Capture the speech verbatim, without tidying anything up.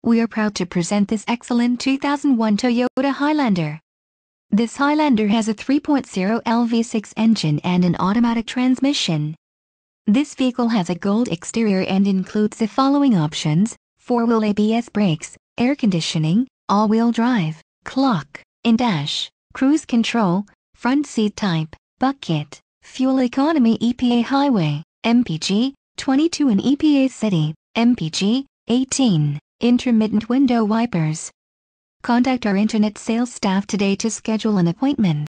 We are proud to present this excellent two thousand one Toyota Highlander. This Highlander has a three point oh liter V six engine and an automatic transmission. This vehicle has a gold exterior and includes the following options: four-wheel A B S brakes, air conditioning, all-wheel drive, clock, in-dash, cruise control, front seat type, bucket, fuel economy E P A highway, M P G, twenty-two and E P A city, M P G, eighteen, intermittent window wipers. Contact our internet sales staff today to schedule an appointment.